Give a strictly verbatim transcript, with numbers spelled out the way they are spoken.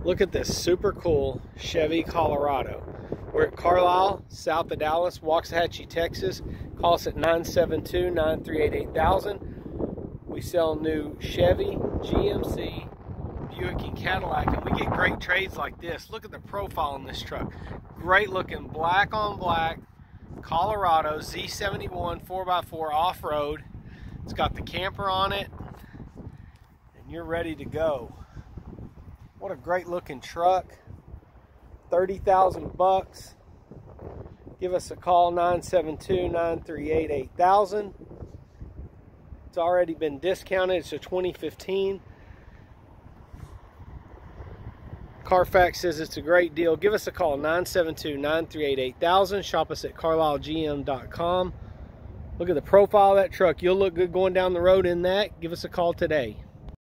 Look at this super cool Chevy Colorado. We're at Carlisle, south of Dallas, Waxahachie, Texas. Call us at nine seven two, nine three eight, eight thousand. We sell new Chevy, G M C, Buick, and Cadillac, and we get great trades like this. Look at the profile on this truck. Great looking black on black Colorado Z seventy-one four by four off-road. It's got the camper on it, and you're ready to go. What a great looking truck. thirty thousand bucks. Give us a call, nine seven two, nine three eight, eight thousand. It's already been discounted. It's a twenty fifteen. Carfax says it's a great deal. Give us a call, nine seven two, nine three eight, eight thousand. Shop us at carlisle G M dot com. Look at the profile of that truck. You'll look good going down the road in that. Give us a call today.